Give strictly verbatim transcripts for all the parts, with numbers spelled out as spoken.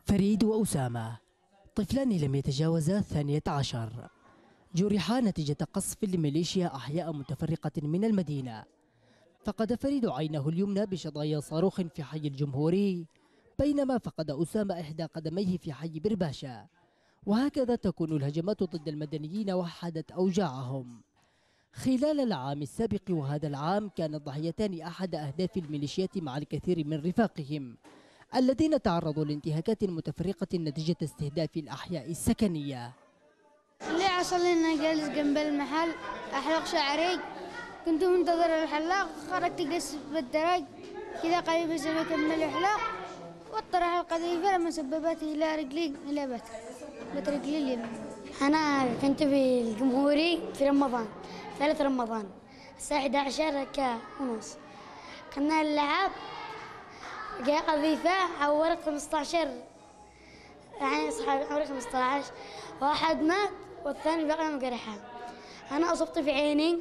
فريد وأسامة طفلان لم يتجاوزا الثانية عشر جرحا نتيجة قصف لميليشيا أحياء متفرقة من المدينة. فقد فريد عينه اليمنى بشظايا صاروخ في حي الجمهوري، بينما فقد أسامة إحدى قدميه في حي برباشا. وهكذا تكون الهجمات ضد المدنيين وحدت أوجاعهم. خلال العام السابق وهذا العام كان الضحيتان أحد أهداف الميليشيات مع الكثير من رفاقهم الذين تعرضوا لانتهاكات متفرقة نتيجة استهداف الأحياء السكنية. اللي حصل لي اني جالس جنب المحل احلق شعري، كنت منتظر الحلاق، خرجت جلست بالدرج كذا قريب زي كمل الحلاق، وطرح القذيفة لما سببت الى رجلي الى بت بت رجلي اليمين. انا كنت في الجمهوري في رمضان ثالث رمضان الساعة إحدى عشر ونص، كنا نلعب جاء قذيفة عورت خمسة عشر، يعني صحابي عورت خمسة عشر، واحد مات والثاني بقى مجرحة. أنا أصبت في عيني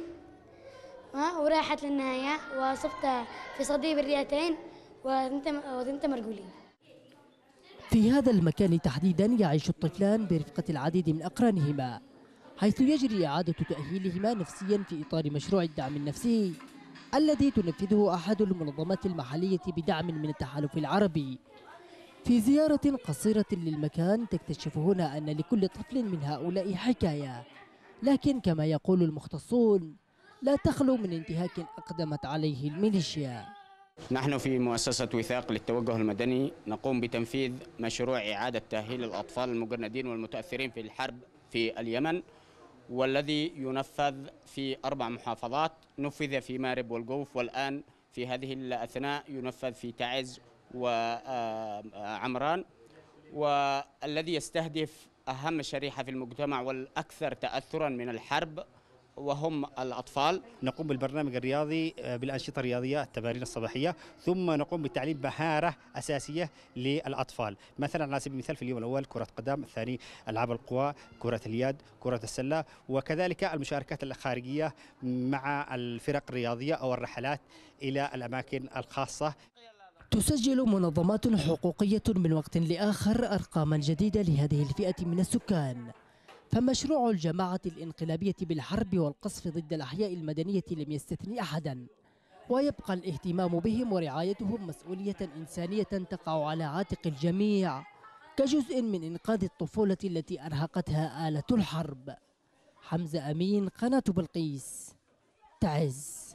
وراحت للنهاية، وأصبت في صدري بالرئتين وثنت مرجولين. في هذا المكان تحديدا يعيش الطفلان برفقة العديد من أقرانهما، حيث يجري إعادة تأهيلهما نفسيا في إطار مشروع الدعم النفسي الذي تنفذه أحد المنظمات المحلية بدعم من التحالف العربي. في زيارة قصيرة للمكان تكتشف هنا أن لكل طفل من هؤلاء حكاية، لكن كما يقول المختصون لا تخلو من انتهاك أقدمت عليه الميليشيا. نحن في مؤسسة وثاق للتوجه المدني نقوم بتنفيذ مشروع إعادة تأهيل الأطفال المجندين والمتأثرين في الحرب في اليمن، والذي ينفذ في أربع محافظات. نفذ في مارب والجوف، والآن في هذه الأثناء ينفذ في تعز وعمران، والذي يستهدف أهم شريحة في المجتمع والأكثر تأثرا من الحرب وهم الأطفال. نقوم بالبرنامج الرياضي بالأنشطة الرياضية، التمارين الصباحية، ثم نقوم بتعليم مهارة أساسية للأطفال، مثلا على سبيل المثال في اليوم الأول كرة قدم، الثاني ألعاب القوى، كرة اليد، كرة السلة، وكذلك المشاركات الخارجية مع الفرق الرياضية أو الرحلات إلى الأماكن الخاصة. تسجل منظمات حقوقية من وقت لآخر أرقاما جديدة لهذه الفئة من السكان، فمشروع الجماعة الانقلابية بالحرب والقصف ضد الأحياء المدنية لم يستثني أحدا، ويبقى الاهتمام بهم ورعايتهم مسؤولية إنسانية تقع على عاتق الجميع كجزء من إنقاذ الطفولة التي أرهقتها آلة الحرب. حمزة أمين، قناة بلقيس، تعز.